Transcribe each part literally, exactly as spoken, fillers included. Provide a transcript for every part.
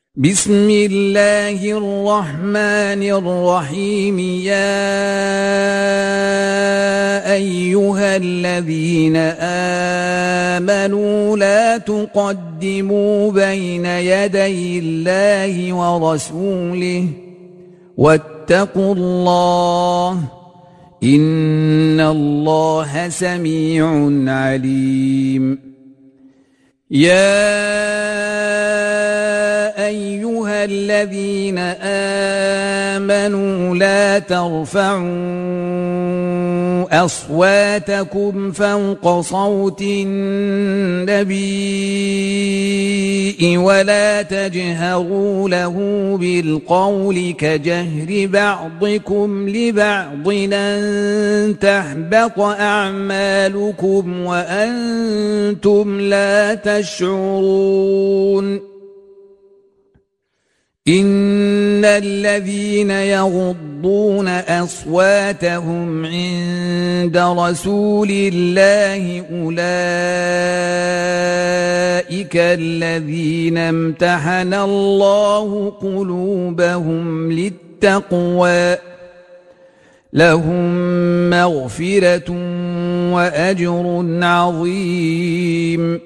بسم الله الرحمن الرحيم. يا أيها الذين آمنوا لا تقدموا بين يدي الله ورسوله واتقوا الله إن الله سميع عليم. يا أيها الذين آمنوا لا ترفعوا أصواتكم فوق صوت النبي ولا تجهروا له بالقول كجهر بعضكم لبعض أن تحبط أعمالكم وأنتم لا تشعرون. إن الذين يغضون أصواتهم عند رسول الله أولئك الذين امتحن الله قلوبهم للتقوى لهم مغفرة وأجر عظيم.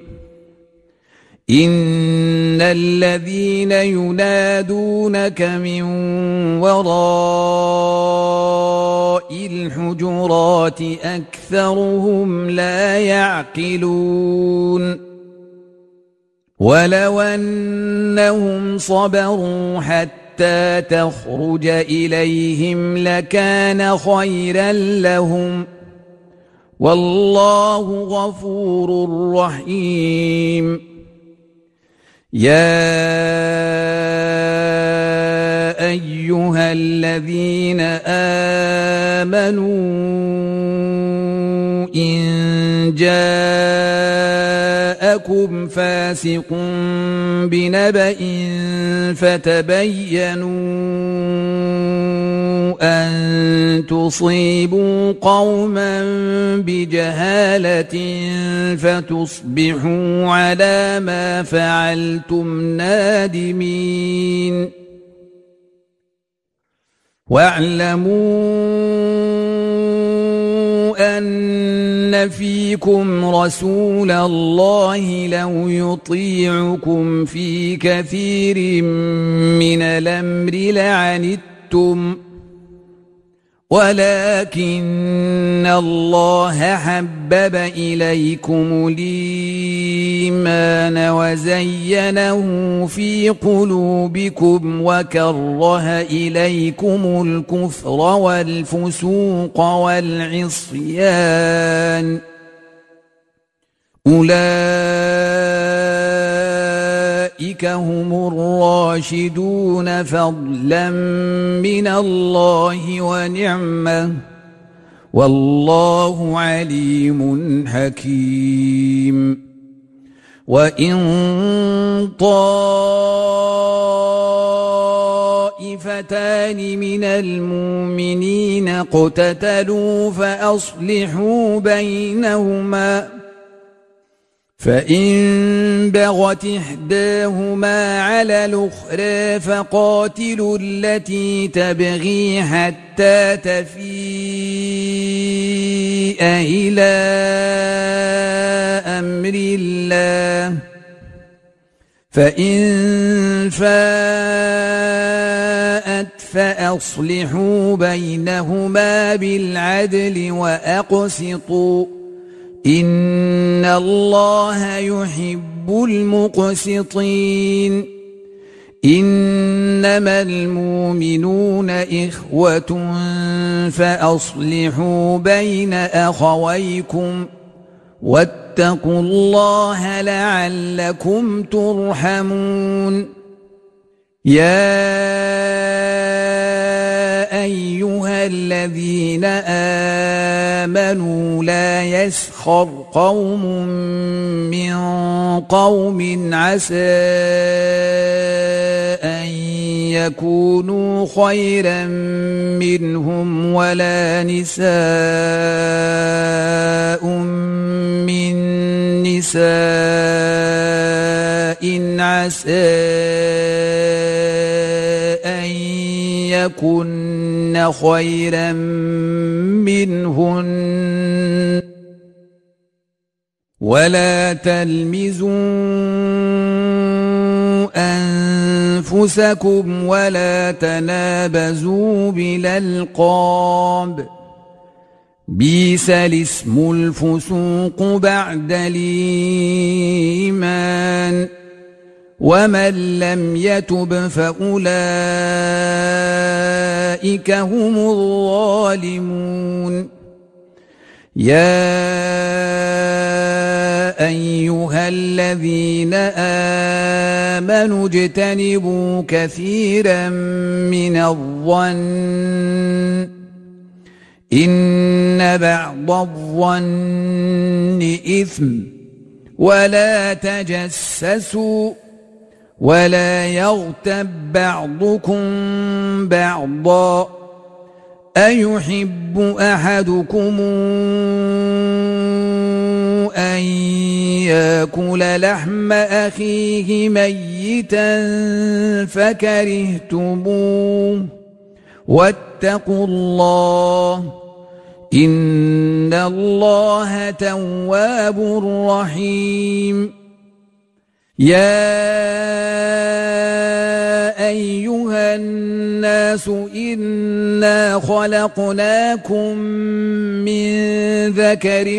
إن الذين ينادونك من وراء الحجرات أكثرهم لا يعقلون. ولو أنهم صبروا حتى تخرج إليهم لكان خيرا لهم والله غفور رحيم. يا أيها الذين آمنوا إن جاءكم فاسق بنبأ فتبينوا أن تصيبوا قوما بجهالة فتصبحوا على ما فعلتم نادمين. واعلموا أن فيكم رسول الله لو يطيعكم في كثير من الأمر لعنتم ولكن الله حبب إليكم الإيمان وزينه في قلوبكم وكره إليكم الكفر والفسوق والعصيان أولئك هم الراشدون فضلا من الله ونعمة والله عليم حكيم. وإن طائفتان من المؤمنين اقتتلوا فأصلحوا بينهما فإن بغت إحداهما على الأخرى فقاتلوا التي تبغي حتى تفيء إلى أمر الله فإن فاءت فأصلحوا بينهما بالعدل وأقسطوا إن الله يحب المقسطين. إنما المؤمنون إخوة فأصلحوا بين أخويكم واتقوا الله لعلكم ترحمون. يا أيها الذين آمنوا لا يسخر قوم من قوم عسى أن يكونوا خيرا منهم ولا نساء من نساء عسى يكن خيرا منهن ولا تلمزوا أنفسكم ولا تنابزوا بالألقاب بئس الاسم الفسوق بعد الإيمان ومن لم يتب فأولئك هم الظالمون يا أيها الذين آمنوا اجتنبوا كثيرا من الظن إن بعض الظن إثم ولا تجسسوا ولا يغتب بعضكم بعضا أيحب أحدكم أن يأكل لحم أخيه ميتا فكرهتموه واتقوا الله إن الله تواب رحيم يا أيها الناس إنا خلقناكم من ذكر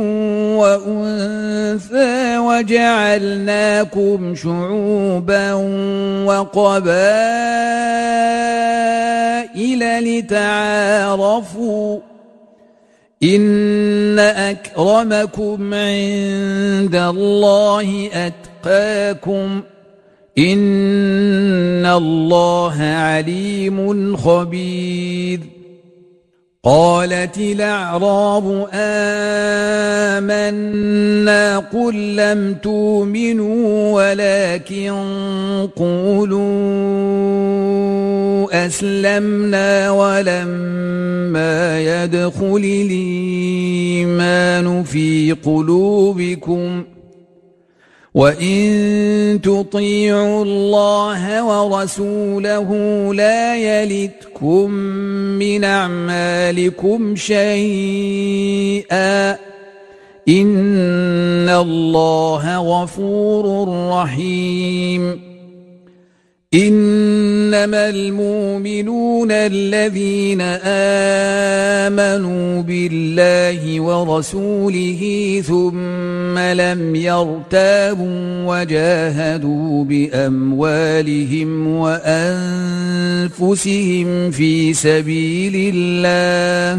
وأنثى وجعلناكم شعوبا وقبائل لتعارفوا إن أكرمكم عند الله أتقاكم إن الله عليم خبير قالت الأعراب آمنا قل لم تؤمنوا ولكن قولوا أسلمنا ولما يدخل الإيمان في قلوبكم وإن تطيعوا الله ورسوله لا يلتكم من أعمالكم شيئا إن الله غفور رحيم إنما المؤمنون الذين آمنوا بالله ورسوله ثم لم يرتابوا وجاهدوا بأموالهم وأنفسهم في سبيل الله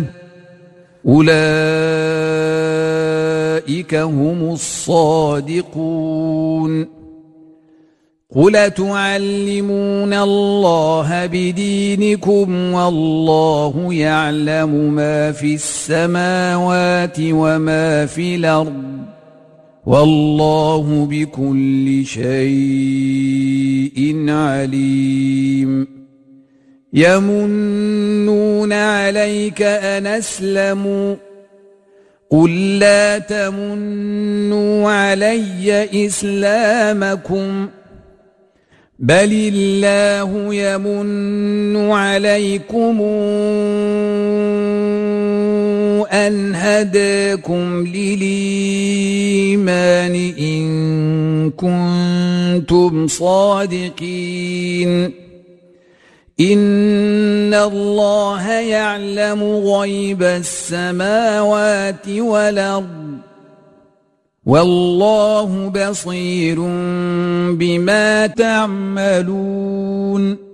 أولئك هم الصادقون قل تعلمون الله بدينكم والله يعلم ما في السماوات وما في الأرض والله بكل شيء عليم يمنون عليك أن أسلموا قل لا تمنوا علي إسلامكم بل الله يمن عليكم أن هداكم للإيمان إن كنتم صادقين إن الله يعلم غيب السماوات والأرض والله بصير بما تعملون